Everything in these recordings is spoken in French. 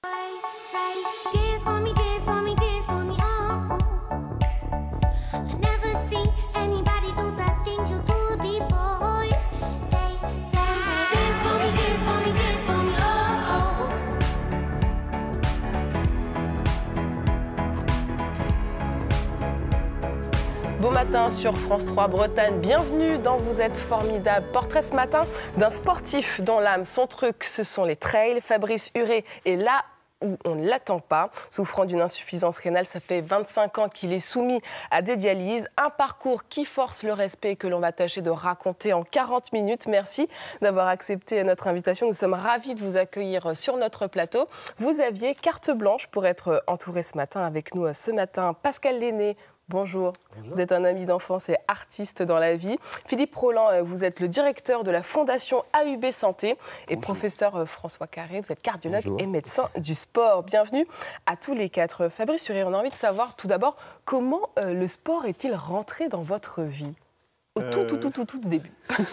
Bon matin sur France 3 Bretagne, bienvenue dans Vous êtes formidable. Portrait ce matin d'un sportif dont l'âme, son truc, ce sont les trails. Fabrice Huré est là où on ne l'attend pas. Souffrant d'une insuffisance rénale, ça fait 25 ans qu'il est soumis à des dialyses. Un parcours qui force le respect et que l'on va tâcher de raconter en 40 minutes. Merci d'avoir accepté notre invitation. Nous sommes ravis de vous accueillir sur notre plateau. Vous aviez carte blanche pour être entouré ce matin avec nous. Ce matin, Pascal Lenné. Bonjour. Bonjour, vous êtes un ami d'enfance et artiste dans la vie. Philippe Roland, vous êtes le directeur de la Fondation AUB Santé et bonjour. Professeur François Carré, vous êtes cardiologue bonjour. Et médecin du sport. Bienvenue à tous les quatre. Fabrice Huré, on a envie de savoir tout d'abord comment le sport est-il rentré dans votre vie au tout début.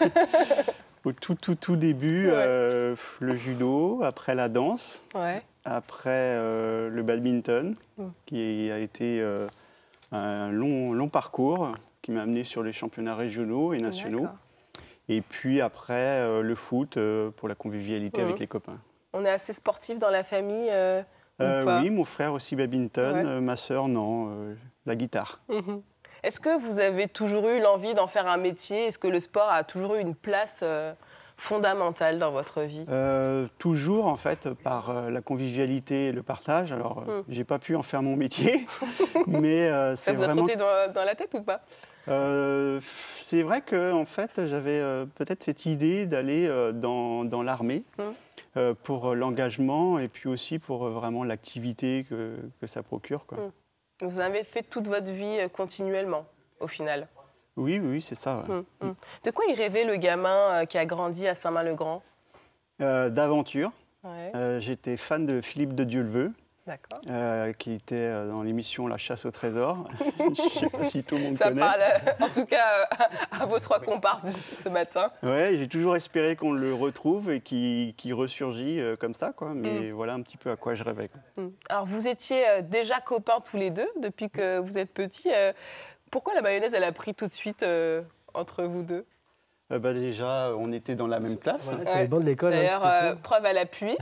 Au tout début, ouais. Le judo, après la danse, ouais. Après le badminton, qui a été... un long parcours qui m'a amené sur les championnats régionaux et nationaux. Et puis après, le foot pour la convivialité avec les copains. On est assez sportif dans la famille oui, mon frère aussi badminton, ma sœur non, la guitare. Est-ce que vous avez toujours eu l'envie d'en faire un métier? Est-ce que le sport a toujours eu une place fondamentale dans votre vie? Toujours, en fait, par la convivialité et le partage. Alors, j'ai pas pu en faire mon métier, mais c'est vraiment... Ça vous a trotté dans la tête ou pas? C'est vrai que, en fait, j'avais peut-être cette idée d'aller dans l'armée pour l'engagement et puis aussi pour vraiment l'activité que ça procure, quoi. Vous avez fait toute votre vie continuellement, au final? Oui, c'est ça. Ouais. De quoi il rêvait le gamin qui a grandi à Saint-Main-le-Grand? D'aventure. Ouais. J'étais fan de Philippe de Dieuleveux, qui était dans l'émission La chasse au trésor. Je ne sais pas si tout le monde connaît. Ça parle en tout cas à vos trois comparses ce matin. Oui, j'ai toujours espéré qu'on le retrouve et qu'il ressurgit comme ça, quoi. Mais voilà un petit peu à quoi je rêvais. Alors vous étiez déjà copains tous les deux depuis que vous êtes petits. Pourquoi la mayonnaise, elle a pris tout de suite entre vous deux? Déjà, on était dans la même classe. Voilà, sur les bancs de l'école. D'ailleurs, preuve à l'appui.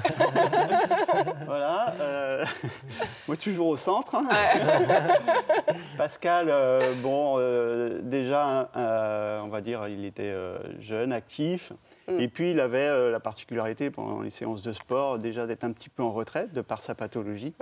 Voilà. Moi, toujours au centre. Hein. Pascal, déjà, on va dire, il était jeune, actif. Et puis, il avait la particularité, pendant les séances de sport, déjà d'être un petit peu en retraite, de par sa pathologie.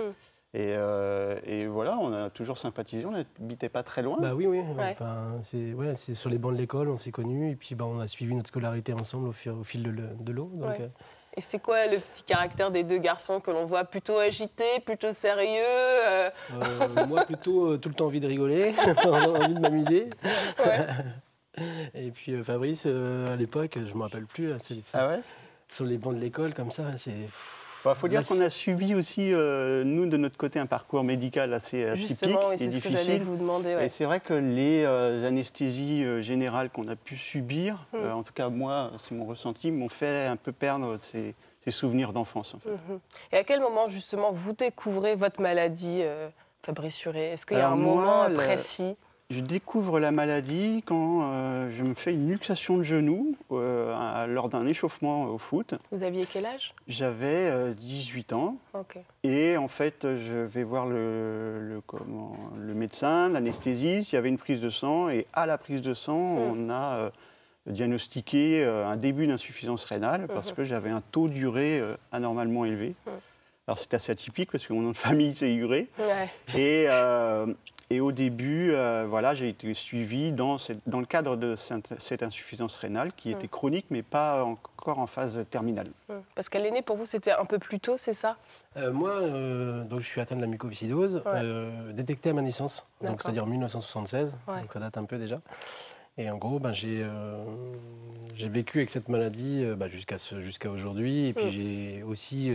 Et voilà, on a toujours sympathisé, on n'habitait pas très loin. Oui. Ouais. Enfin, c'est sur les bancs de l'école, on s'est connus, et puis on a suivi notre scolarité ensemble au fil de l'eau. Ouais. Et c'est quoi le petit caractère des deux garçons que l'on voit? Plutôt agité, plutôt sérieux Moi, plutôt tout le temps envie de rigoler, envie de m'amuser. Ouais. Et puis Fabrice, à l'époque, je ne me rappelle plus, sur les bancs de l'école, comme ça, c'est... Il faut dire qu'on a suivi aussi, nous, de notre côté, un parcours médical assez atypique et difficile. Ce que j'allais vous demander, Et c'est vrai que les anesthésies générales qu'on a pu subir, en tout cas moi, c'est mon ressenti, m'ont fait un peu perdre ces souvenirs d'enfance. En fait. Et à quel moment, justement, vous découvrez votre maladie, Fabrice Huré? Est-ce qu'il y a un moment précis? Je découvre la maladie quand je me fais une luxation de genou lors d'un échauffement au foot. Vous aviez quel âge? J'avais 18 ans. Okay. Et en fait, je vais voir le médecin, l'anesthésiste. Il y avait une prise de sang. Et à la prise de sang, on a diagnostiqué un début d'insuffisance rénale parce que j'avais un taux d'urée anormalement élevé. Alors c'est assez atypique parce que mon nom de famille, c'est Huré. Ouais. Et au début, j'ai été suivi dans le cadre de cette insuffisance rénale qui était chronique, mais pas encore en phase terminale. Parce qu'elle est née, pour vous, c'était un peu plus tôt, c'est ça? Moi, donc, je suis atteint de la mucoviscidose, détectée à ma naissance, c'est-à-dire en 1976, donc ça date un peu déjà. Et en gros, j'ai vécu avec cette maladie jusqu'à aujourd'hui, et puis j'ai aussi...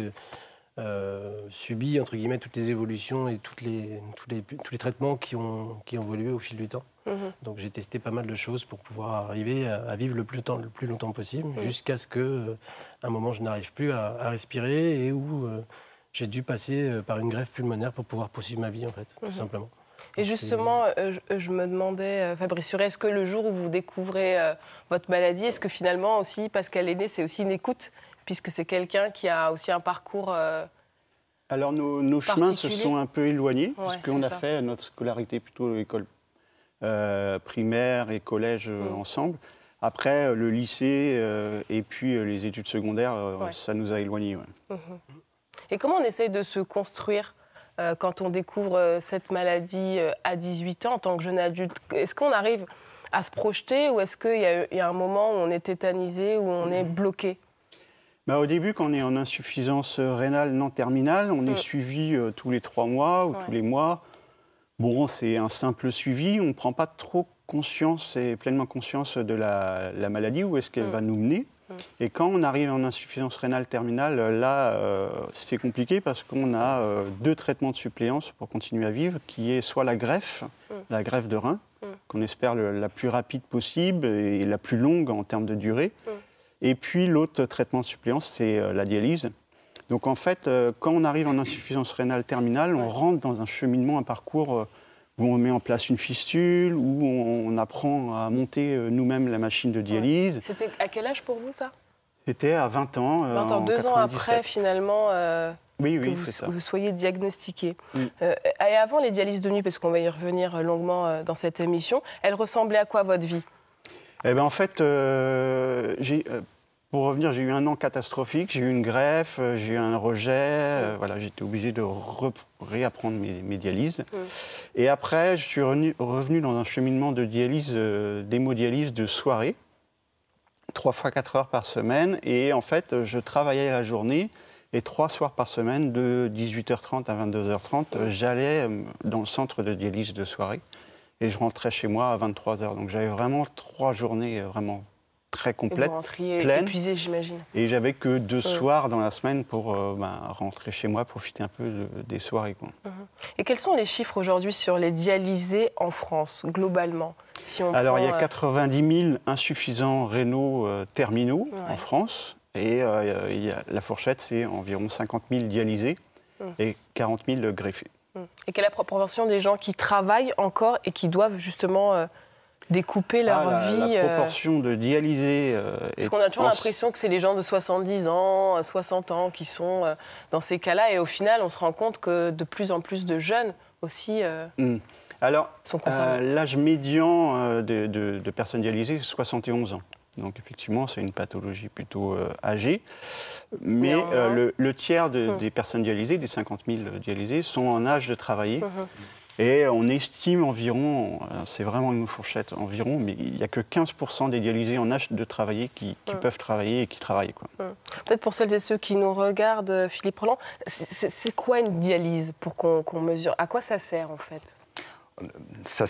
subi entre guillemets toutes les évolutions et tous les traitements qui ont évolué au fil du temps. Donc j'ai testé pas mal de choses pour pouvoir arriver à vivre le plus longtemps possible, jusqu'à ce que un moment je n'arrive plus à respirer et où j'ai dû passer par une greffe pulmonaire pour pouvoir poursuivre ma vie, en fait, tout simplement. Et justement, je me demandais, Fabrice Huret, est-ce que le jour où vous découvrez votre maladie, est-ce que finalement aussi, parce qu'elle est née, c'est aussi une écoute, puisque c'est quelqu'un qui a aussi un parcours Alors nos chemins se sont un peu éloignés, parce qu'on a fait notre scolarité plutôt à l'école primaire et collège ensemble. Après, le lycée et puis les études secondaires, ça nous a éloignés. Ouais. Et comment on essaye de se construire quand on découvre cette maladie à 18 ans en tant que jeune adulte? Est-ce qu'on arrive à se projeter ou est-ce qu'il y a un moment où on est tétanisé, où on est bloqué? Au début, quand on est en insuffisance rénale non terminale, on est suivi tous les 3 mois ou tous les mois. Bon, c'est un simple suivi, on ne prend pas trop conscience et pleinement conscience de la maladie, où est-ce qu'elle va nous mener. Et quand on arrive en insuffisance rénale terminale, là, c'est compliqué parce qu'on a 2 traitements de suppléance pour continuer à vivre, qui est soit la greffe de rein, qu'on espère la plus rapide possible et la plus longue en termes de durée. Et puis l'autre traitement de suppléance, c'est la dialyse. Donc en fait, quand on arrive en insuffisance rénale terminale, on rentre dans un cheminement, un parcours où on met en place une fistule, où on apprend à monter nous-mêmes la machine de dialyse. C'était à quel âge pour vous, ça? C'était à 20 ans, 20 ans, 2 ans après, finalement, que vous soyez diagnostiqué. Et avant les dialyses de nuit, parce qu'on va y revenir longuement dans cette émission, elles ressemblaient à quoi, votre vie? En fait, pour revenir, j'ai eu un an catastrophique, j'ai eu une greffe, j'ai eu un rejet, voilà, j'étais obligé de réapprendre mes dialyses. Et après, je suis revenu dans un cheminement de dialyse, d'hémodialyse de soirée, 3 fois 4 heures par semaine. Et en fait, je travaillais la journée et 3 soirs par semaine, de 18h30 à 22h30, j'allais dans le centre de dialyse de soirée. Et je rentrais chez moi à 23h. Donc j'avais vraiment 3 journées vraiment très complètes, pleines. Épuisé, j'imagine. Et j'avais que 2 soirs dans la semaine pour rentrer chez moi, profiter un peu des soirées, quoi. Et quels sont les chiffres aujourd'hui sur les dialysés en France, globalement, si on Alors, il y a 90 000 insuffisants rénaux terminaux en France. Et la fourchette, c'est environ 50 000 dialysés et 40 000 greffés. Et quelle est la proportion des gens qui travaillent encore et qui doivent justement découper leur vie? La proportion de dialysés... Parce qu'on a toujours l'impression que c'est les gens de 70 ans, 60 ans qui sont dans ces cas-là. Et au final, on se rend compte que de plus en plus de jeunes aussi sont concernés. L'âge médian de personnes dialysées, c'est 71 ans. Donc effectivement, c'est une pathologie plutôt âgée. Mais le tiers des personnes dialysées, des 50 000 dialysés, sont en âge de travailler. Et on estime environ, c'est vraiment une fourchette environ, mais il n'y a que 15% des dialysés en âge de travailler qui peuvent travailler et qui travaillent, quoi. Peut-être pour celles et ceux qui nous regardent, Philippe Roland, c'est quoi une dialyse pour qu'on mesure? À quoi ça sert en fait? Ça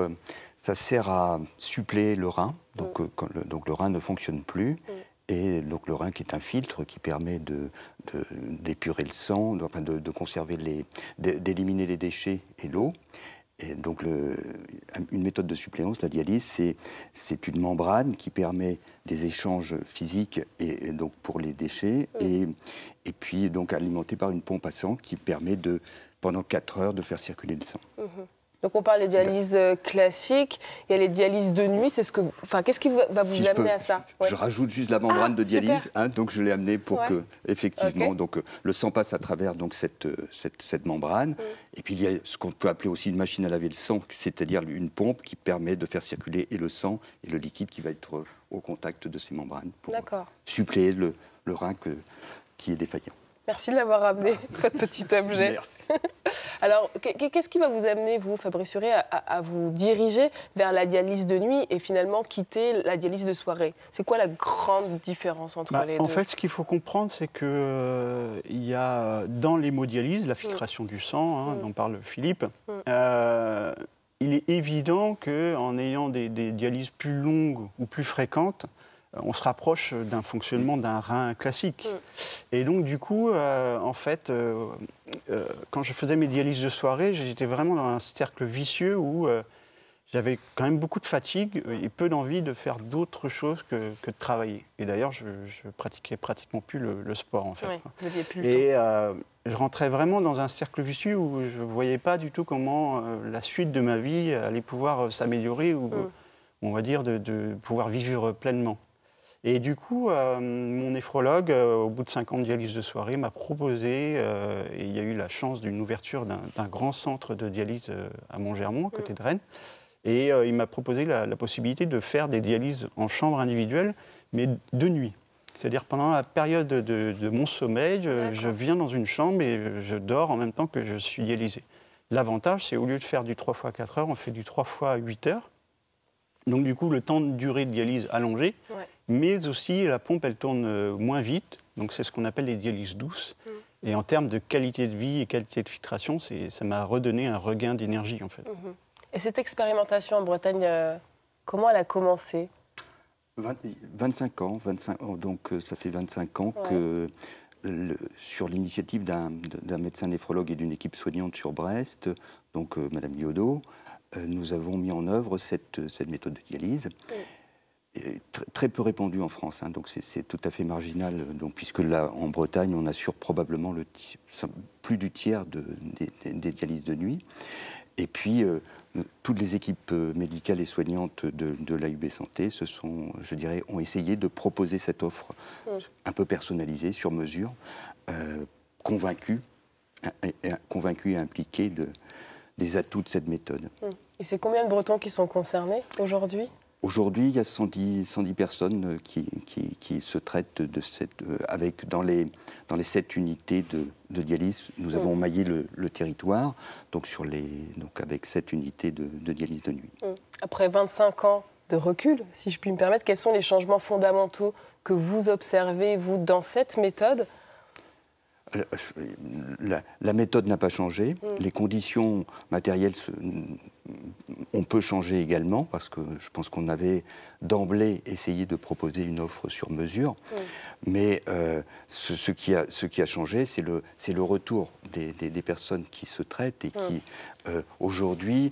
sert à suppléer le rein, donc le rein ne fonctionne plus. Et donc le rein qui est un filtre qui permet d'épurer le sang, de conserver d'éliminer les déchets et l'eau. Et donc une méthode de suppléance, la dialyse, c'est une membrane qui permet des échanges physiques et donc pour les déchets et puis donc alimentée par une pompe à sang qui permet pendant 4 heures de faire circuler le sang. Donc on parle des dialyses classiques, il y a les dialyses de nuit, qu'est-ce qui va vous amener à ça? Je rajoute juste la membrane de dialyse, donc je l'ai amenée pour que, effectivement, donc, le sang passe à travers donc, cette membrane. Et puis il y a ce qu'on peut appeler aussi une machine à laver le sang, c'est-à-dire une pompe qui permet de faire circuler et le sang et le liquide qui va être au contact de ces membranes pour suppléer le rein qui est défaillant. Merci de l'avoir ramené, votre petit objet. Merci. Alors, qu'est-ce qui va vous amener, vous, Fabrice Huret, à vous diriger vers la dialyse de nuit et finalement quitter la dialyse de soirée? C'est quoi la grande différence entre les deux? En fait, ce qu'il faut comprendre, c'est qu'il y a dans l'hémodialyse, la filtration du sang, dont parle Philippe, il est évident qu'en ayant des dialyses plus longues ou plus fréquentes, on se rapproche d'un fonctionnement d'un rein classique. Et donc, du coup, en fait, quand je faisais mes dialyses de soirée, j'étais vraiment dans un cercle vicieux où j'avais quand même beaucoup de fatigue et peu d'envie de faire d'autres choses que de travailler. Et d'ailleurs, je pratiquais pratiquement plus le sport, en fait. Oui, vous n'aviez plus le temps. Je rentrais vraiment dans un cercle vicieux où je ne voyais pas du tout comment la suite de ma vie allait pouvoir s'améliorer ou, on va dire, de pouvoir vivre pleinement. Et du coup, mon néphrologue, au bout de 5 ans de dialyse de soirée, m'a proposé, et il y a eu la chance d'une ouverture d'un grand centre de dialyse à Montgermont, à côté de Rennes, et il m'a proposé la possibilité de faire des dialyses en chambre individuelle, mais de nuit. C'est-à-dire pendant la période de mon sommeil, je viens dans une chambre et je dors en même temps que je suis dialysé. L'avantage, c'est au lieu de faire du 3 fois 4 heures, on fait du 3 fois 8 heures. Donc du coup, le temps de durée de dialyse allongé, mais aussi la pompe, elle tourne moins vite. Donc c'est ce qu'on appelle les dialyses douces. Et en termes de qualité de vie et qualité de filtration, ça m'a redonné un regain d'énergie, en fait. Et cette expérimentation en Bretagne, comment elle a commencé ? 25 ans, donc ça fait 25 ans que, sur l'initiative d'un médecin néphrologue et d'une équipe soignante sur Brest, donc Madame Guillaudot, nous avons mis en œuvre cette méthode de dialyse, très peu répandue en France, hein, donc c'est tout à fait marginal, donc, puisque là, en Bretagne, on assure probablement plus du tiers des dialyses de nuit. Et puis, toutes les équipes médicales et soignantes de l'AUB Santé ont essayé de proposer cette offre un peu personnalisée, sur mesure, convaincus et impliqués des atouts de cette méthode. Et c'est combien de Bretons qui sont concernés aujourd'hui ? Aujourd'hui, il y a 110 personnes qui se traitent dans les 7 unités de dialyse. Nous avons maillé le territoire, donc avec 7 unités de dialyse de nuit. Après 25 ans de recul, si je puis me permettre, quels sont les changements fondamentaux que vous observez, vous, dans cette méthode ? La méthode n'a pas changé. Les conditions matérielles, on peut changer également, parce que je pense qu'on avait d'emblée essayé de proposer une offre sur mesure. Mais ce qui a changé, c'est le retour des personnes qui se traitent et qui, aujourd'hui,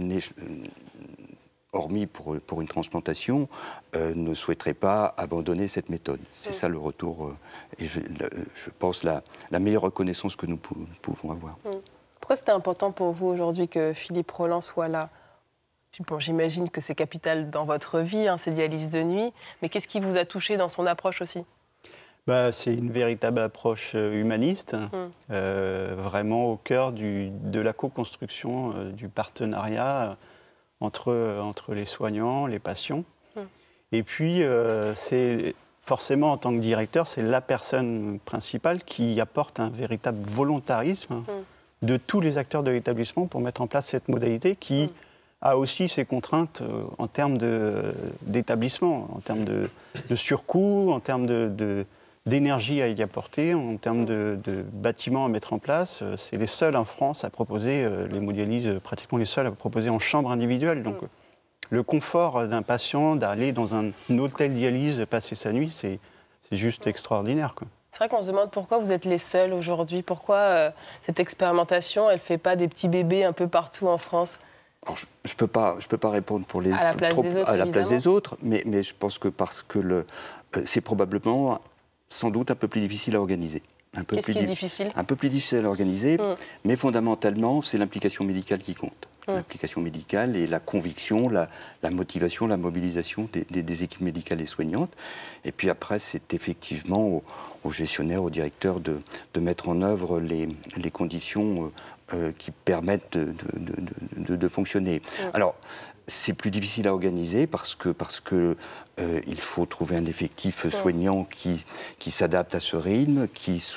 hormis pour une transplantation, ne souhaiteraient pas abandonner cette méthode. C'est ça le retour, et je pense la meilleure reconnaissance que nous pouvons avoir. Pourquoi c'était important pour vous aujourd'hui que Philippe Rolland soit là ? Bon, j'imagine que c'est capital dans votre vie, ces dialyses de nuit, mais qu'est-ce qui vous a touché dans son approche aussi ? C'est une véritable approche humaniste, vraiment au cœur de la co-construction, du partenariat entre les soignants, les patients. Et puis, c'est forcément, en tant que directeur, c'est la personne principale qui apporte un véritable volontarisme de tous les acteurs de l'établissement pour mettre en place cette modalité qui a aussi ses contraintes en termes d'établissement, en termes de surcoût, en termes d'énergie à y apporter, en termes de bâtiments à mettre en place. C'est les seuls en France à proposer l'hémodialyse, pratiquement les seuls à proposer en chambre individuelle. Donc le confort d'un patient d'aller dans un hôtel dialyse, passer sa nuit, c'est juste extraordinaire, quoi. C'est vrai qu'on se demande pourquoi vous êtes les seuls aujourd'hui. Pourquoi cette expérimentation, elle ne fait pas des petits bébés un peu partout en France ? Alors, je peux pas répondre à la place des autres, mais je pense que parce que c'est probablement sans doute un peu plus difficile à organiser. Qu'est-ce qui est difficile ? Un peu plus difficile à organiser, mais fondamentalement, c'est l'implication médicale qui compte. L'implication médicale et la conviction, la motivation, la mobilisation des équipes médicales et soignantes. Et puis après, c'est effectivement aux gestionnaires, aux directeurs de mettre en œuvre les conditions qui permettent de fonctionner. Alors, c'est plus difficile à organiser parce que il faut trouver un effectif soignant qui s'adapte à ce rythme,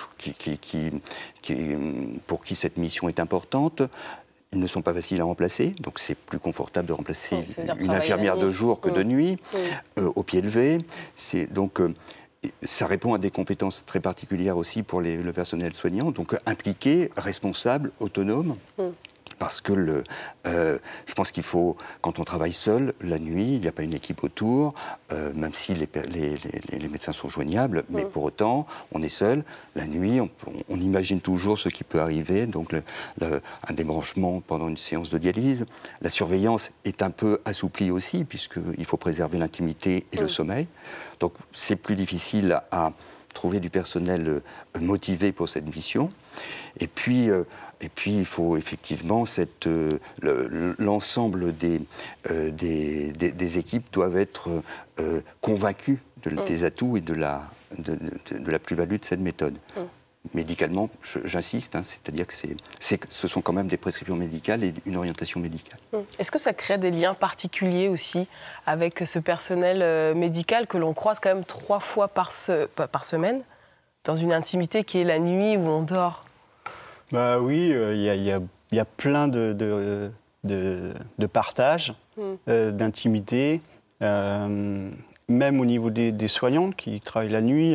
pour qui cette mission est importante. Ils ne sont pas faciles à remplacer, donc c'est plus confortable de remplacer une infirmière de jour que de nuit, au pied levé. Donc, ça répond à des compétences très particulières aussi pour le personnel soignant, donc impliqué, responsable, autonome. parce que je pense qu'il faut, quand on travaille seul, la nuit, il n'y a pas une équipe autour, même si les médecins sont joignables, mais pour autant, on est seul. La nuit, on imagine toujours ce qui peut arriver, donc un débranchement pendant une séance de dialyse. La surveillance est un peu assouplie aussi, puisqu'il faut préserver l'intimité et le sommeil. Donc c'est plus difficile à trouver du personnel motivé pour cette mission. Et puis il faut effectivement l'ensemble des équipes doivent être convaincus des atouts et de la plus-value de cette méthode. Médicalement, j'insiste, c'est-à-dire que ce sont quand même des prescriptions médicales et une orientation médicale. Est-ce que ça crée des liens particuliers aussi avec ce personnel médical que l'on croise quand même 3 fois par semaine, dans une intimité qui est la nuit où on dort? Bah oui, il y a plein de partage, d'intimité, même au niveau des soignantes qui travaillent la nuit.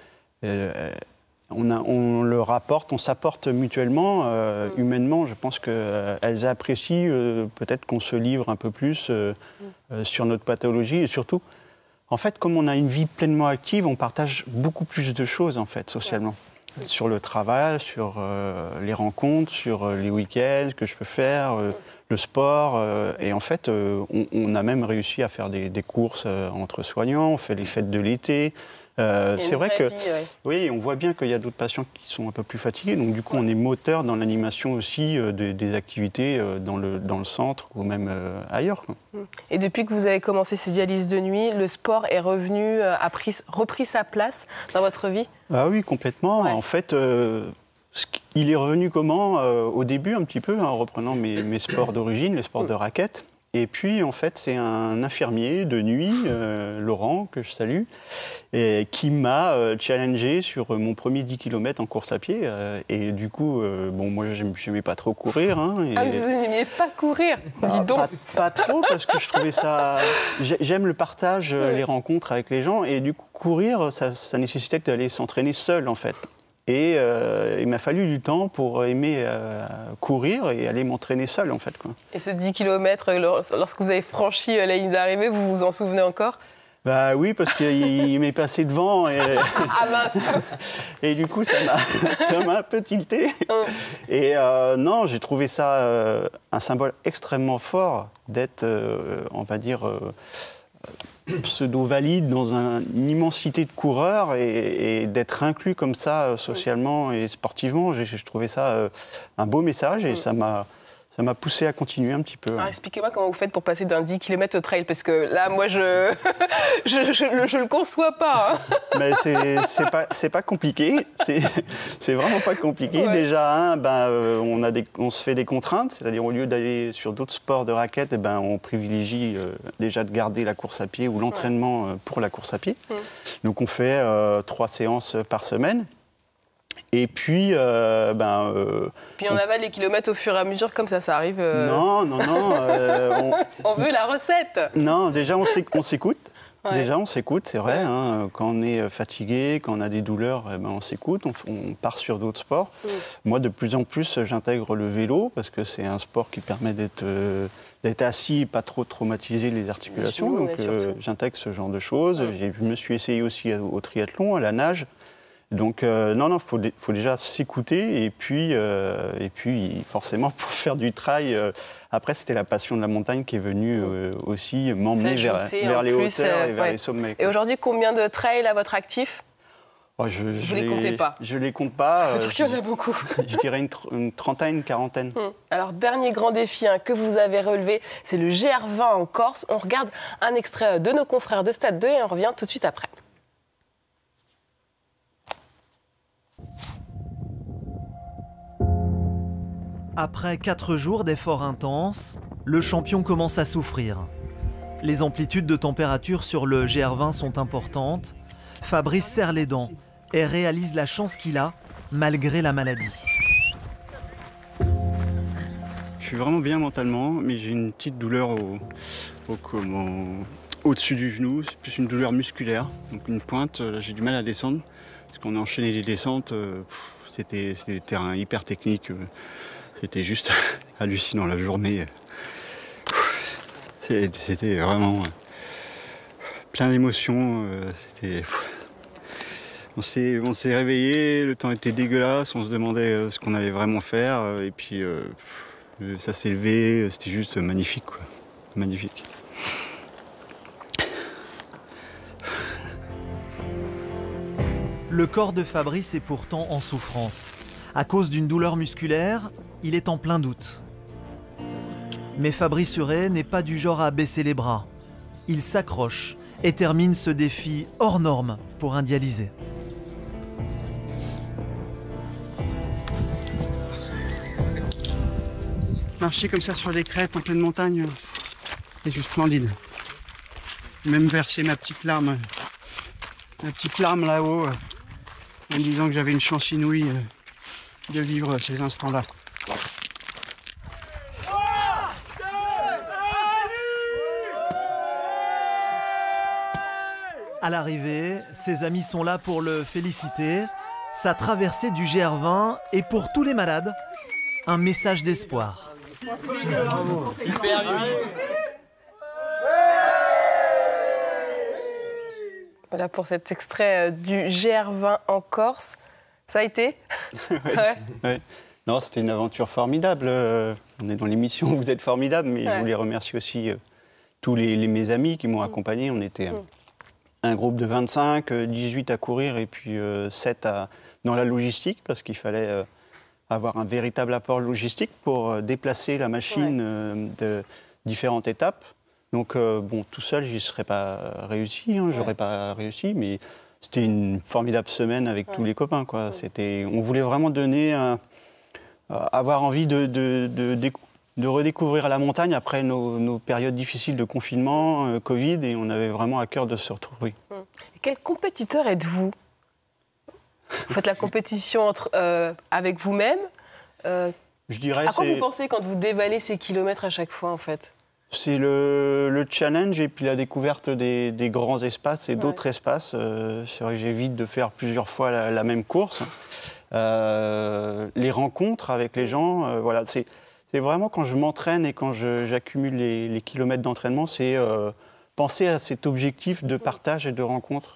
On le rapporte, on s'apporte mutuellement, humainement. Je pense qu'elles apprécient peut-être qu'on se livre un peu plus sur notre pathologie. Et surtout, en fait, comme on a une vie pleinement active, on partage beaucoup plus de choses, en fait, socialement. Sur le travail, sur les rencontres, sur les week-ends que je peux faire, le sport. Et en fait, on a même réussi à faire des courses entre soignants, on fait les fêtes de l'été. C'est vrai que oui, on voit bien qu'il y a d'autres patients qui sont un peu plus fatigués, donc du coup on est moteur dans l'animation aussi des activités dans le centre ou même ailleurs, quoi. Et depuis que vous avez commencé ces dialyses de nuit, le sport est revenu, repris sa place dans votre vie? Ah oui, complètement. En fait, il est revenu comment au début un petit peu, en reprenant mes sports d'origine, les sports de raquette. Et puis, en fait, c'est un infirmier de nuit, Laurent, que je salue, et qui m'a challengé sur mon premier 10 km en course à pied. Et du coup, moi, je n'aimais pas trop courir. Vous n'aimiez pas courir? Dis donc. Pas trop, parce que je trouvais ça... J'aime le partage, les rencontres avec les gens. Et du coup, courir, ça nécessitait d'aller s'entraîner seul, en fait. Et il m'a fallu du temps pour aimer courir et aller m'entraîner seul, en fait, quoi. Et ce 10 km, lorsque vous avez franchi la ligne d'arrivée, vous vous en souvenez encore? Bah oui, parce qu'il m'est passé devant. Et... Ah mince. Et du coup, ça m'a un peu tilté. Et non, j'ai trouvé ça un symbole extrêmement fort d'être, on va dire... pseudo-valide dans une immensité de coureurs et d'être inclus comme ça socialement et sportivement. Je trouvais ça un beau message et ça m'a poussé à continuer un petit peu. Alors, expliquez-moi comment vous faites pour passer d'un 10 km au trail, parce que là, moi, je le conçois pas. Hein. Mais c'est pas compliqué. C'est vraiment pas compliqué. Ouais. Déjà, on se fait des contraintes, c'est-à-dire au lieu d'aller sur d'autres sports de raquettes, on privilégie déjà de garder la course à pied ou l'entraînement pour la course à pied. Donc on fait 3 séances par semaine. Et puis, puis on avale les kilomètres au fur et à mesure, comme ça arrive. Non. On veut la recette. Non, déjà on s'écoute. Ouais. Déjà on s'écoute, c'est vrai. Hein, quand on est fatigué, quand on a des douleurs, on s'écoute. On part sur d'autres sports. Moi, de plus en plus, j'intègre le vélo parce que c'est un sport qui permet d'être assis et pas trop traumatiser les articulations. Donc j'intègre ce genre de choses. Je me suis essayé aussi au triathlon, à la nage. Donc non, faut déjà s'écouter et puis forcément pour faire du trail, après c'était la passion de la montagne qui est venue aussi m'emmener vers les hauteurs et vers les sommets. Et aujourd'hui, combien de trails à votre actif? Vous ne les comptez pas? Je les compte pas. Je qu'il y en a beaucoup. Je dirais une trentaine, une quarantaine. Alors, dernier grand défi que vous avez relevé, c'est le GR20 en Corse. On regarde un extrait de nos confrères de Stade 2 et on revient tout de suite après. Après 4 jours d'efforts intenses, le champion commence à souffrir. Les amplitudes de température sur le GR20 sont importantes. Fabrice serre les dents et réalise la chance qu'il a, malgré la maladie. Je suis vraiment bien mentalement, mais j'ai une petite douleur au-dessus du genou. C'est plus une douleur musculaire, donc une pointe. J'ai du mal à descendre, parce qu'on a enchaîné les descentes. C'était des terrains hyper techniques. c'était juste hallucinant la journée. C'était vraiment plein d'émotions. On s'est réveillé, le temps était dégueulasse, on se demandait ce qu'on allait vraiment faire. Et puis ça s'est levé, c'était juste magnifique, quoi. Magnifique. Le corps de Fabrice est pourtant en souffrance. À cause d'une douleur musculaire, il est en plein doute. Mais Fabrice Huret n'est pas du genre à baisser les bras. Il s'accroche et termine ce défi hors norme pour un dialysé. Marcher comme ça sur des crêtes en pleine montagne, c'est juste splendide. Même verser ma petite larme là-haut, en me disant que j'avais une chance inouïe de vivre ces instants-là. À l'arrivée, ses amis sont là pour le féliciter. Sa traversée du GR20 est pour tous les malades un message d'espoir. Bravo. Super, Voilà pour cet extrait du GR20 en Corse. Ça a été Ouais. Non, c'était une aventure formidable. On est dans l'émission, vous êtes formidable, mais je voulais remercier aussi tous mes amis qui m'ont accompagné. On était un groupe de 25, 18 à courir et puis 7 dans la logistique, parce qu'il fallait avoir un véritable apport logistique pour déplacer la machine de différentes étapes. Donc, bon, tout seul, j'y serais pas réussi, j'aurais pas réussi, mais c'était une formidable semaine avec tous les copains, quoi. On voulait vraiment donner, avoir envie de redécouvrir la montagne après nos périodes difficiles de confinement, Covid, et on avait vraiment à cœur de se retrouver. Quel compétiteur êtes-vous? Vous faites la compétition avec vous-même. Je dirais, à quoi vous pensez quand vous dévalez ces kilomètres à chaque fois, en fait? C'est le challenge et puis la découverte des grands espaces et d'autres espaces. C'est vrai que j'évite de faire plusieurs fois la même course. Les rencontres avec les gens, voilà, c'est vraiment quand je m'entraîne et quand j'accumule les kilomètres d'entraînement, c'est penser à cet objectif de partage et de rencontre.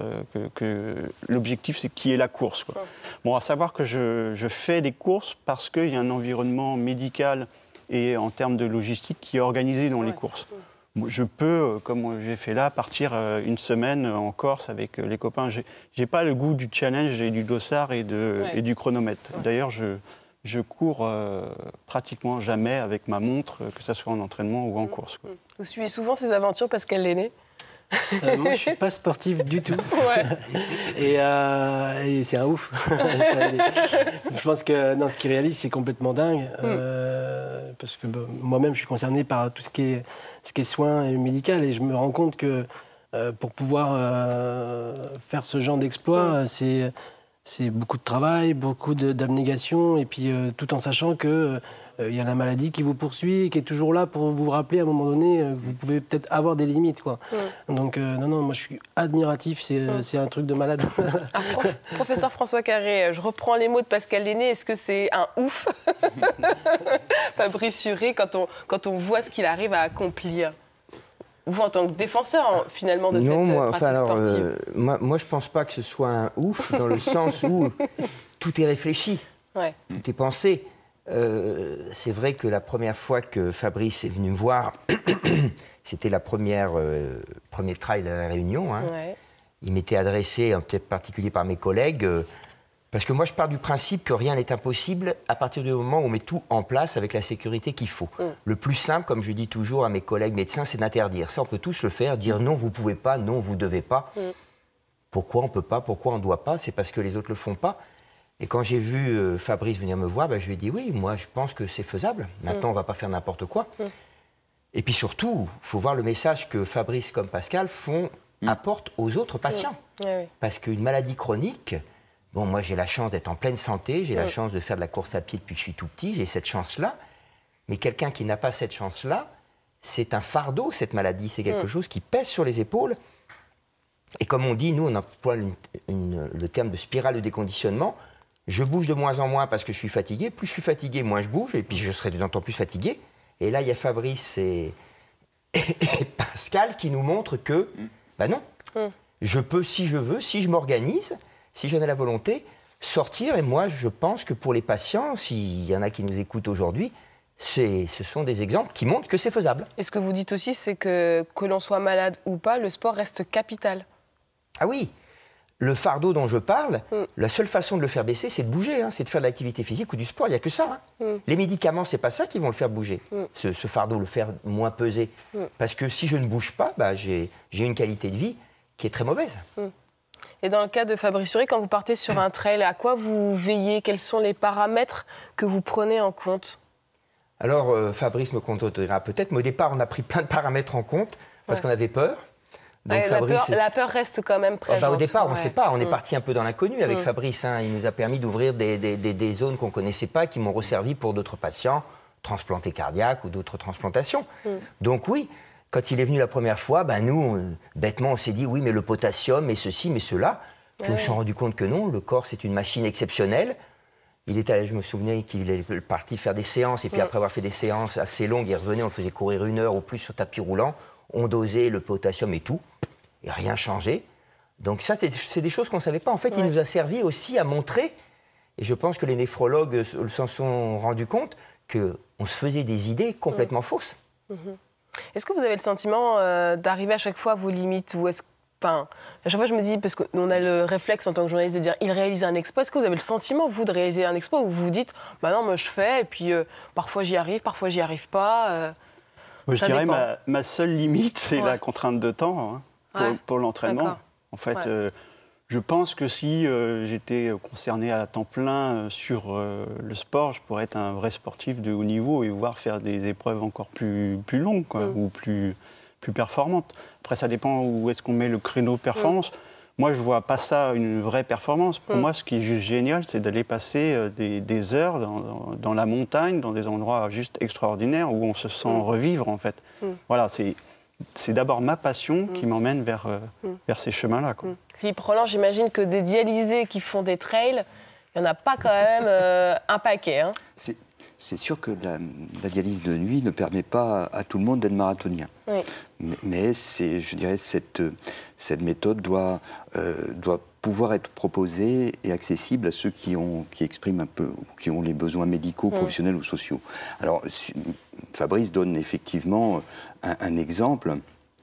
L'objectif, c'est qui est la course, quoi. Bon, à savoir que je fais des courses parce qu'il y a un environnement médical et en termes de logistique qui est organisé dans les courses. Je peux, comme j'ai fait là, partir une semaine en Corse avec les copains. J'ai pas le goût du challenge et du dossard et du chronomètre. D'ailleurs, je cours pratiquement jamais avec ma montre, que ce soit en entraînement ou en course, quoi. Vous suivez souvent ces aventures parce qu'elle est née? Moi, je ne suis pas sportif du tout. Et c'est un ouf. Je pense que ce qu'il réalise, c'est complètement dingue. Parce que moi-même, je suis concerné par tout ce qui est soins et médical. Et je me rends compte que pour pouvoir faire ce genre d'exploit, c'est beaucoup de travail, beaucoup d'abnégation. Et puis tout en sachant que il y a la maladie qui vous poursuit, qui est toujours là pour vous rappeler à un moment donné que vous pouvez peut-être avoir des limites, quoi. Donc non, moi je suis admiratif, c'est un truc de malade. Professeur François Carré, je reprends les mots de Pascal Lenné, est-ce que c'est un ouf Fabrice Huret quand on voit ce qu'il arrive à accomplir? Vous, en tant que défenseur, finalement, de cette pratique sportive. Moi, je ne pense pas que ce soit un ouf, dans le sens où tout est réfléchi, tout est pensé. C'est vrai que la première fois que Fabrice est venu me voir, c'était la premier trail à La Réunion. Il m'était adressé, peut-être particulier par mes collègues, parce que moi je pars du principe que rien n'est impossible à partir du moment où on met tout en place avec la sécurité qu'il faut. Le plus simple, comme je dis toujours à mes collègues médecins, c'est d'interdire. Ça, on peut tous le faire, dire non, vous ne pouvez pas, non, vous ne devez pas. Pourquoi on ne peut pas, pourquoi on ne doit pas? C'est parce que les autres ne le font pas. Et quand j'ai vu Fabrice venir me voir, je lui ai dit oui, moi je pense que c'est faisable. Maintenant, on ne va pas faire n'importe quoi. Et puis surtout, il faut voir le message que Fabrice comme Pascal apportent aux autres patients. Parce qu'une maladie chronique, bon, moi j'ai la chance d'être en pleine santé, j'ai la chance de faire de la course à pied depuis que je suis tout petit, j'ai cette chance-là. Mais quelqu'un qui n'a pas cette chance-là, c'est un fardeau, cette maladie. C'est quelque chose qui pèse sur les épaules. Et comme on dit, nous on emploie le terme de spirale de déconditionnement. Je bouge de moins en moins parce que je suis fatigué. Plus je suis fatigué, moins je bouge. Et puis je serai de temps en temps plus fatigué. Et là, il y a Fabrice et Pascal qui nous montrent que, ben non, je peux, si je veux, si je m'organise, si j'en ai la volonté, sortir. Et moi, je pense que pour les patients, s'il y en a qui nous écoutent aujourd'hui, ce sont des exemples qui montrent que c'est faisable. Et ce que vous dites aussi, c'est que l'on soit malade ou pas, le sport reste capital. Ah oui, le fardeau dont je parle, la seule façon de le faire baisser, c'est de bouger, c'est de faire de l'activité physique ou du sport. Il n'y a que ça. Les médicaments, c'est pas ça qui vont le faire bouger, ce fardeau, le faire moins peser. Parce que si je ne bouge pas, j'ai une qualité de vie qui est très mauvaise. Et dans le cas de Fabrice Huré, quand vous partez sur un trail, à quoi vous veillez? Quels sont les paramètres que vous prenez en compte? Alors, Fabrice me contredira peut-être, mais au départ, on a pris plein de paramètres en compte parce qu'on avait peur. Donc, Fabrice, la peur reste quand même présente. Au départ, on ne sait pas. On est parti un peu dans l'inconnu avec Fabrice. Il nous a permis d'ouvrir des zones qu'on ne connaissait pas, qui m'ont resservi pour d'autres patients, transplantés cardiaques ou d'autres transplantations. Donc oui, quand il est venu la première fois, nous, bêtement, on s'est dit, oui, mais le potassium, et ceci, mais cela. Puis on s'est rendu compte que non, le corps, c'est une machine exceptionnelle. Il était allé, je me souvenais qu'il est parti faire des séances, et puis après avoir fait des séances assez longues, il revenait, on le faisait courir 1 heure ou plus sur tapis roulant, on dosait le potassium et tout, et rien changé. Donc ça, c'est des choses qu'on ne savait pas. En fait, il nous a servi aussi à montrer, et je pense que les néphrologues s'en sont rendus compte, qu'on se faisait des idées complètement fausses. Est-ce que vous avez le sentiment d'arriver à chaque fois à vos limites, ou est-ce à chaque fois, je me dis, parce qu'on a le réflexe en tant que journaliste de dire il réalise un exploit. Est-ce que vous avez le sentiment, vous, de réaliser un exploit, où vous vous dites bah non, moi je fais, et puis parfois j'y arrive pas Moi, je dirais ma seule limite, c'est la contrainte de temps pour l'entraînement. En fait, je pense que si j'étais concerné à temps plein sur le sport, je pourrais être un vrai sportif de haut niveau et pouvoir faire des épreuves encore plus longues ou plus performantes. Après, ça dépend où est-ce qu'on met le créneau performance. Moi, je ne vois pas ça une vraie performance. Pour moi, ce qui est juste génial, c'est d'aller passer des heures dans la montagne, dans des endroits juste extraordinaires où on se sent revivre, en fait. Voilà, c'est d'abord ma passion qui m'emmène vers ces chemins-là. Philippe Roland, j'imagine que des dialysés qui font des trails, il n'y en a pas quand même un paquet. C'est sûr que la dialyse de nuit ne permet pas à tout le monde d'être marathonien. Mais je dirais cette méthode doit pouvoir être proposée et accessible à ceux qui expriment un peu, qui ont les besoins médicaux, professionnels ou sociaux. Alors, Fabrice donne effectivement un exemple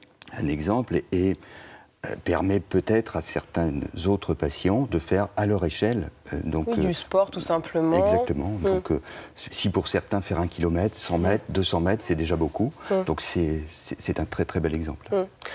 et permet peut-être à certains autres patients de faire à leur échelle. Du sport, tout simplement. Exactement. Donc, si pour certains, faire 1 kilomètre, 100 mètres, 200 mètres, c'est déjà beaucoup. Donc, c'est un très, très bel exemple.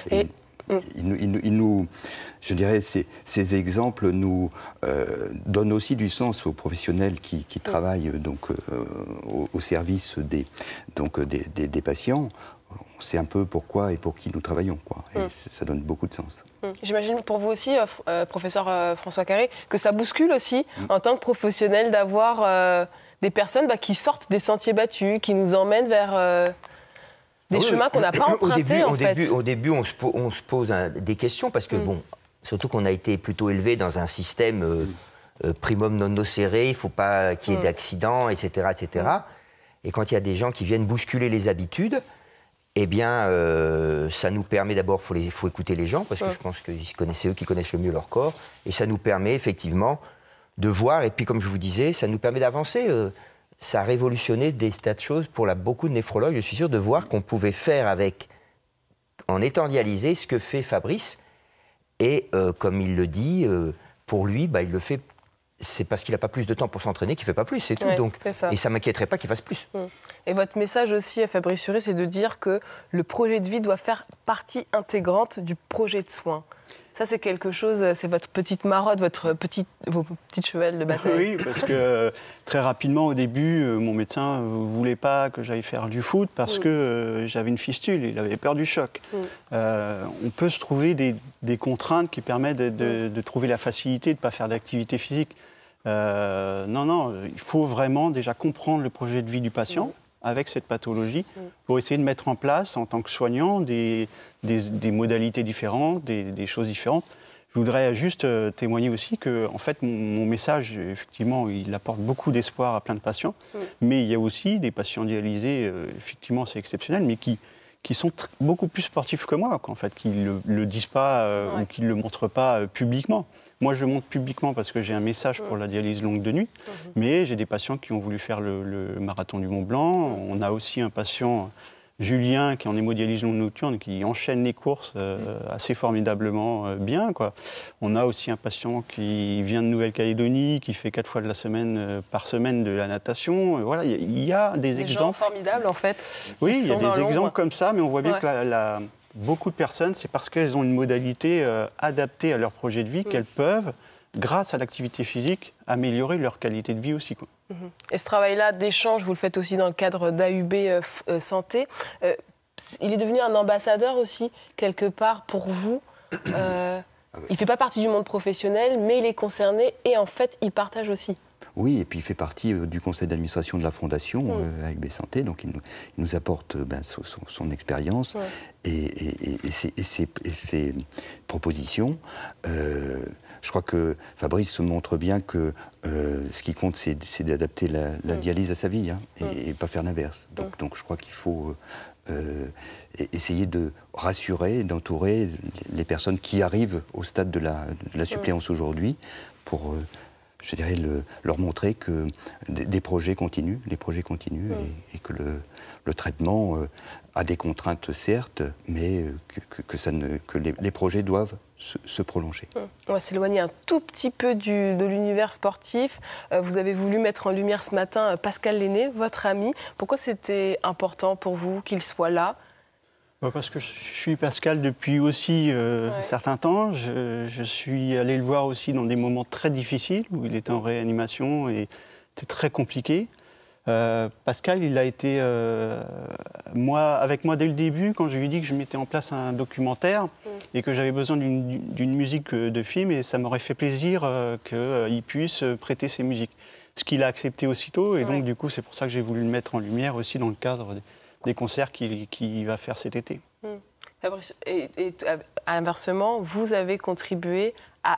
Je dirais, ces exemples nous donnent aussi du sens aux professionnels qui travaillent au service des patients. On sait un peu pourquoi et pour qui nous travaillons, Et ça donne beaucoup de sens. J'imagine pour vous aussi, professeur François Carré, que ça bouscule aussi, en tant que professionnel, d'avoir des personnes qui sortent des sentiers battus, qui nous emmènent vers des chemins qu'on n'a pas empruntés, Au début, on se pose des questions, parce que, surtout qu'on a été plutôt élevé dans un système primum non nocere, il ne faut pas qu'il y ait d'accidents, etc., etc. Et quand il y a des gens qui viennent bousculer les habitudes, eh bien, ça nous permet d'abord, il faut écouter les gens, parce que je pense que c'est eux qui connaissent le mieux leur corps, et ça nous permet effectivement de voir, et puis comme je vous disais, ça nous permet d'avancer. Ça a révolutionné des tas de choses pour beaucoup de néphrologues, je suis sûr, de voir qu'on pouvait faire en étant dialysé, ce que fait Fabrice, et comme il le dit, pour lui, il le fait. C'est parce qu'il n'a pas plus de temps pour s'entraîner qu'il ne fait pas plus, c'est tout. Et ça ne m'inquiéterait pas qu'il fasse plus. Et votre message aussi à Fabrice Huré, c'est de dire que le projet de vie doit faire partie intégrante du projet de soins. Ça, c'est quelque chose, c'est votre petite marotte, vos petites chevals de bataille. Oui, parce que très rapidement, au début, mon médecin ne voulait pas que j'aille faire du foot parce que j'avais une fistule, il avait peur du choc. On peut se trouver des contraintes qui permettent de trouver la facilité de ne pas faire d'activité physique. Non, il faut vraiment déjà comprendre le projet de vie du patient avec cette pathologie pour essayer de mettre en place, en tant que soignant, des modalités différentes, des choses différentes. Je voudrais juste témoigner aussi que, en fait, mon message, effectivement, il apporte beaucoup d'espoir à plein de patients. Mais il y a aussi des patients dialysés, effectivement, c'est exceptionnel, mais qui sont beaucoup plus sportifs que moi, en fait, qui ne le disent pas ou qui ne le montrent pas publiquement. Moi, je le montre publiquement parce que j'ai un message pour la dialyse longue de nuit, mais j'ai des patients qui ont voulu faire le marathon du Mont Blanc. On a aussi un patient, Julien, qui est en hémodialyse longue nocturne, qui enchaîne les courses assez formidablement bien, quoi. On a aussi un patient qui vient de Nouvelle-Calédonie, qui fait 4 fois par semaine de la natation. Voilà, il y a des exemples. Gens formidables, en fait. Oui, il y a des exemples comme ça, mais on voit bien que beaucoup de personnes, c'est parce qu'elles ont une modalité adaptée à leur projet de vie qu'elles peuvent, grâce à l'activité physique, améliorer leur qualité de vie aussi, quoi. Et ce travail-là d'échange, vous le faites aussi dans le cadre d'AUB Santé. Il est devenu un ambassadeur aussi, quelque part, pour vous. Il ne fait pas partie du monde professionnel, mais il est concerné et en fait, il partage aussi. Oui, et puis il fait partie du conseil d'administration de la Fondation AUB Santé, donc il nous apporte son expérience et ses propositions. Je crois que Fabrice se montre bien que ce qui compte, c'est d'adapter la dialyse à sa vie, hein, et pas faire l'inverse. Donc je crois qu'il faut essayer de rassurer et d'entourer les personnes qui arrivent au stade de la suppléance aujourd'hui pour... je dirais, leur montrer que des projets continuent, et que le traitement a des contraintes, certes, mais que les projets doivent se prolonger. On va s'éloigner un tout petit peu de l'univers sportif. Vous avez voulu mettre en lumière ce matin Pascal Lenné, votre ami. Pourquoi c'était important pour vous qu'il soit là ? Parce que je suis Pascal depuis aussi un certain temps. Je suis allé le voir aussi dans des moments très difficiles, où il était en réanimation et c'était très compliqué. Pascal, il a été avec moi dès le début, quand je lui ai dit que je mettais en place un documentaire et que j'avais besoin d'une musique de film, et ça m'aurait fait plaisir qu'il puisse prêter ses musiques. Ce qu'il a accepté aussitôt, et donc du coup c'est pour ça que j'ai voulu le mettre en lumière aussi dans le cadre des concerts qu'il va faire cet été. Fabrice, et inversement, vous avez contribué à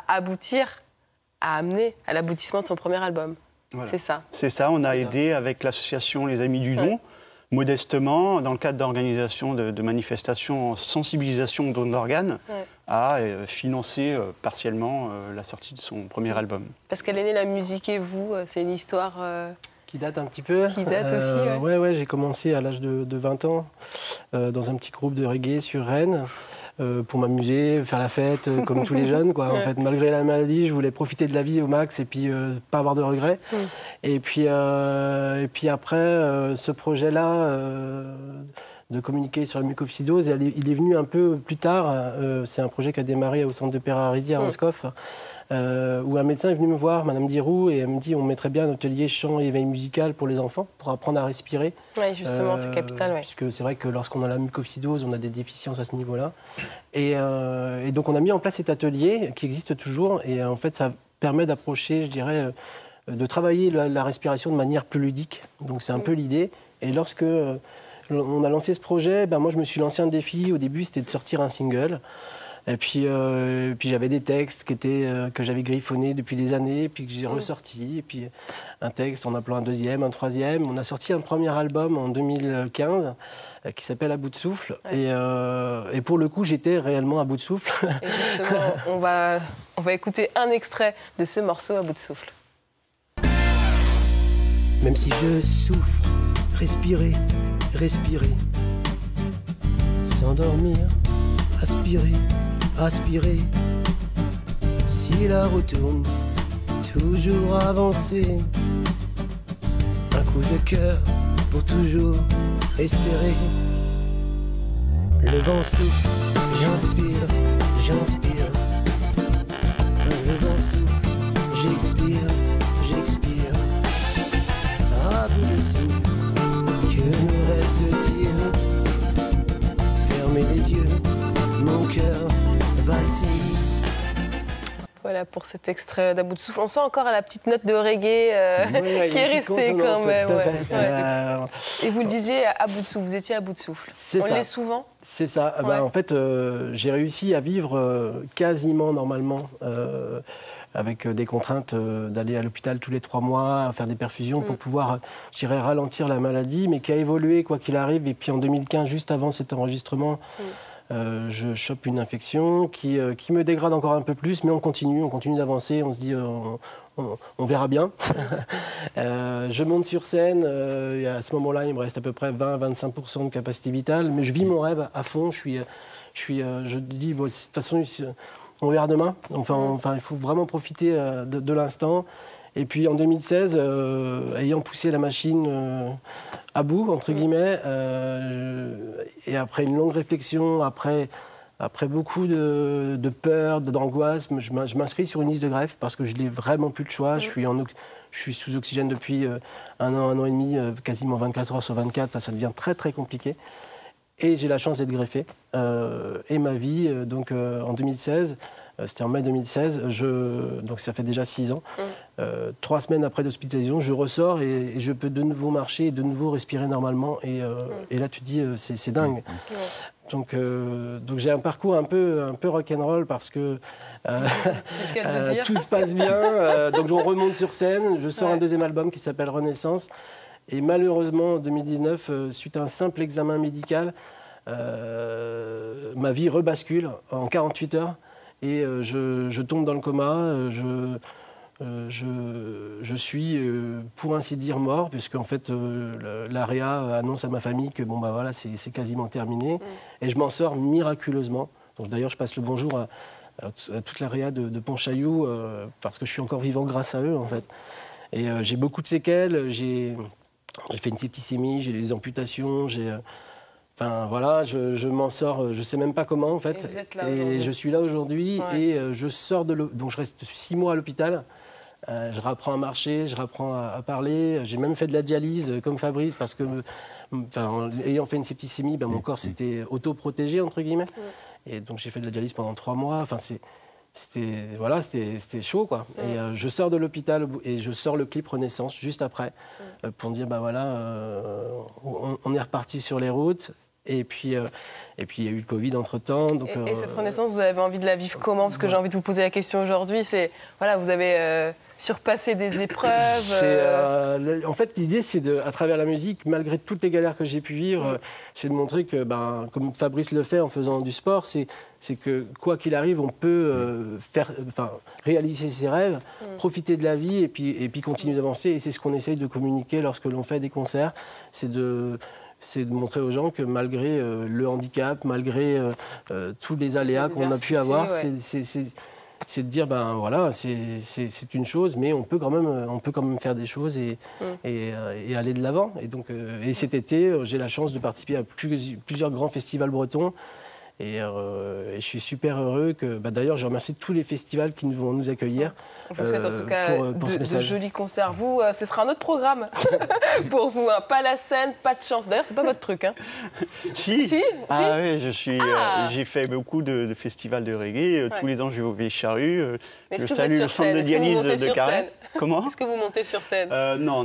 amener à l'aboutissement de son premier album. Voilà. C'est ça. C'est ça, on a aidé avec l'association Les Amis du Don, modestement, dans le cadre d'organisation de manifestations en sensibilisation aux dons d'organes, à financer partiellement la sortie de son premier album. Pascal Lenné, la musique et vous, c'est une histoire... Qui date un petit peu. Qui date aussi, ouais, j'ai commencé à l'âge de 20 ans dans un petit groupe de reggae sur Rennes pour m'amuser, faire la fête comme tous les jeunes, quoi. En fait, malgré la maladie, je voulais profiter de la vie au max et puis pas avoir de regrets. Et puis après, ce projet-là de communiquer sur la mucoviscidose, il est venu un peu plus tard. C'est un projet qui a démarré au centre de Peraridi à Roscoff. Où un médecin est venu me voir, Madame Dirou, et elle me dit on mettrait bien un atelier chant et éveil musical pour les enfants, pour apprendre à respirer. Oui, justement, c'est capital. Puisque c'est vrai que lorsqu'on a la mucoviscidose, on a des déficiences à ce niveau-là. Et donc on a mis en place cet atelier qui existe toujours, et en fait ça permet d'approcher, je dirais, de travailler la respiration de manière plus ludique. Donc c'est un peu l'idée. Et lorsque on a lancé ce projet, moi je me suis lancé un défi. Au début, c'était de sortir un single. Et puis j'avais des textes que j'avais griffonnés depuis des années, puis que j'ai ressortis. Et puis un texte en appelant un deuxième, un troisième. On a sorti un premier album en 2015 qui s'appelle À bout de souffle. Et pour le coup, j'étais réellement à bout de souffle. Et justement, on va écouter un extrait de ce morceau À bout de souffle. Même si je souffre, respirer, respirer, s'endormir, aspirer, aspirer, si la retourne, toujours avancer, un coup de cœur pour toujours espérer. Le vent souffle, j'inspire, j'inspire, le vent souffle, j'expire, j'expire, à bout de souffle, que nous reste-t-il? Fermez les yeux, mon cœur vacille. Voilà, pour cet extrait d'À bout de souffle. On sent encore la petite note de reggae qui est restée quand même. Et vous le disiez, à bout de souffle, vous étiez à bout de souffle. On l'est souvent? C'est ça. En fait, j'ai réussi à vivre quasiment normalement, avec des contraintes d'aller à l'hôpital tous les 3 mois, à faire des perfusions pour pouvoir, je dirais, ralentir la maladie, mais qui a évolué quoi qu'il arrive. Et puis en 2015, juste avant cet enregistrement, je chope une infection qui me dégrade encore un peu plus, mais on continue d'avancer, on se dit on verra bien. Je monte sur scène, à ce moment-là il me reste à peu près 20-25% de capacité vitale, mais je vis mon rêve à fond, je dis bon, de toute façon on verra demain, enfin il faut vraiment profiter de l'instant. Et puis en 2016, ayant poussé la machine à bout, entre guillemets, et après une longue réflexion, après beaucoup de peur, d'angoisse, je m'inscris sur une liste de greffe parce que je n'ai vraiment plus de choix. Je suis sous oxygène depuis 1 an et demi, quasiment 24 heures sur 24. Enfin, ça devient très très compliqué. Et j'ai la chance d'être greffé. Et ma vie, donc en 2016... C'était en mai 2016, donc ça fait déjà 6 ans. 3 semaines après l'hospitalisation, je ressors et je peux de nouveau marcher et de nouveau respirer normalement. Et là, tu te dis, c'est dingue. Donc j'ai un parcours un peu rock'n'roll parce que tout se passe bien. Donc on remonte sur scène, je sors un 2e album qui s'appelle Renaissance. Et malheureusement, en 2019, suite à un simple examen médical, ma vie rebascule en 48 heures. Et je tombe dans le coma, je suis, pour ainsi dire, mort, puisque en fait, l'AREA annonce à ma famille que bon, bah, voilà, c'est quasiment terminé. Et je m'en sors miraculeusement. Donc, d'ailleurs, je passe le bonjour à toute l'AREA de Pontchaillou, parce que je suis encore vivant grâce à eux, en fait. Et j'ai beaucoup de séquelles, j'ai fait une septicémie, j'ai des amputations, enfin voilà, je m'en sors, je ne sais même pas comment en fait. Et je suis là aujourd'hui et je sors donc je reste 6 mois à l'hôpital. Je reprends à marcher, je reprends à parler. J'ai même fait de la dialyse comme Fabrice parce que, ayant fait une septicémie, mon corps s'était autoprotégé entre guillemets. Et donc j'ai fait de la dialyse pendant 3 mois. Enfin c'était chaud quoi. Et je sors de l'hôpital et je sors le clip Renaissance juste après pour dire on est reparti sur les routes. Et puis, il y a eu le Covid entre-temps. Donc, et cette renaissance, vous avez envie de la vivre comment? Parce que j'ai envie de vous poser la question aujourd'hui. C'est, voilà, vous avez surpassé des épreuves. En fait, l'idée, c'est à travers la musique, malgré toutes les galères que j'ai pu vivre, c'est de montrer que, comme Fabrice le fait en faisant du sport, c'est que quoi qu'il arrive, on peut réaliser ses rêves, profiter de la vie et puis continuer d'avancer. Et c'est ce qu'on essaye de communiquer lorsque l'on fait des concerts. C'est de montrer aux gens que malgré le handicap, malgré tous les aléas qu'on a pu avoir, c'est de dire, c'est une chose, mais on peut quand même faire des choses et aller de l'avant. Et donc, cet été, j'ai la chance de participer à plusieurs grands festivals bretons. Et je suis super heureux que, d'ailleurs, je remercie tous les festivals qui vont nous accueillir. Vous faites en tout cas de jolis concerts. Vous, ce sera un autre programme pour vous. Pas la scène, pas de chance. D'ailleurs, c'est pas votre truc. Hein. Si. Oui, j'ai fait beaucoup de festivals de reggae. Tous les ans, je vais au Vieille Charrue. Je salue le centre de dialyse de Carhaix. Comment? Est-ce que vous montez sur scène? Non.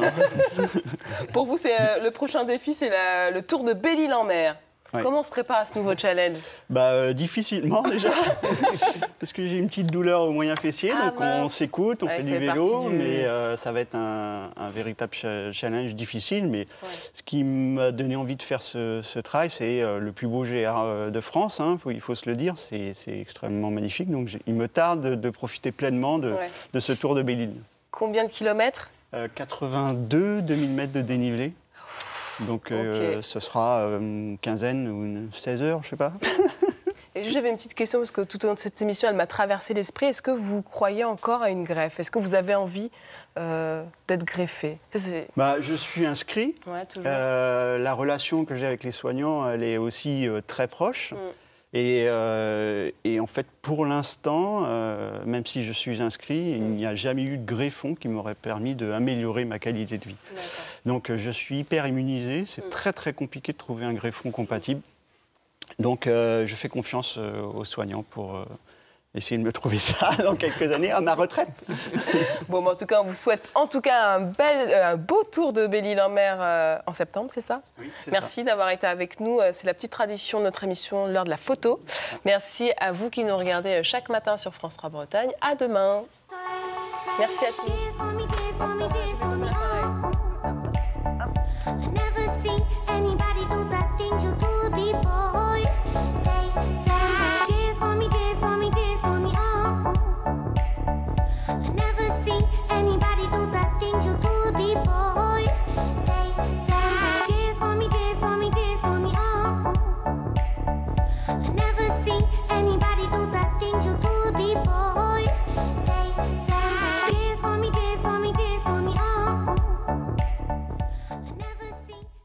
Pour vous, le prochain défi, c'est le tour de Belle-Île-en-Mer. Ouais. Comment on se prépare à ce nouveau challenge? Difficilement déjà, parce que j'ai une petite douleur au moyen fessier, donc on s'écoute, on fait du vélo, mais ça va être un véritable challenge difficile. Mais ce qui m'a donné envie de faire ce trail, c'est le plus beau GR de France, il faut se le dire, c'est extrêmement magnifique. Donc il me tarde de profiter pleinement de ce tour de Belle-Île. Combien de kilomètres? 82 000 mètres de dénivelé. Donc ce sera une quinzaine ou une 16 heures, je ne sais pas. Et j'avais une petite question, parce que tout au long de cette émission, elle m'a traversé l'esprit. Est-ce que vous croyez encore à une greffe? Est-ce que vous avez envie d'être greffé? Je suis inscrit. Ouais, toujours. La relation que j'ai avec les soignants, elle est aussi très proche. Et en fait, pour l'instant, même si je suis inscrit, il n'y a jamais eu de greffon qui m'aurait permis d'améliorer ma qualité de vie. Donc je suis hyper immunisé, c'est très très compliqué de trouver un greffon compatible. Donc je fais confiance aux soignants pour essayer de me trouver ça dans quelques années à ma retraite. Bon, en tout cas, on vous souhaite en tout cas un beau tour de Belle-Île-en-Mer en septembre, c'est ça? Oui, c'est Merci d'avoir été avec nous. C'est la petite tradition de notre émission, l'heure de la photo. Merci à vous qui nous regardez chaque matin sur France 3 Bretagne. À demain. Merci à tous.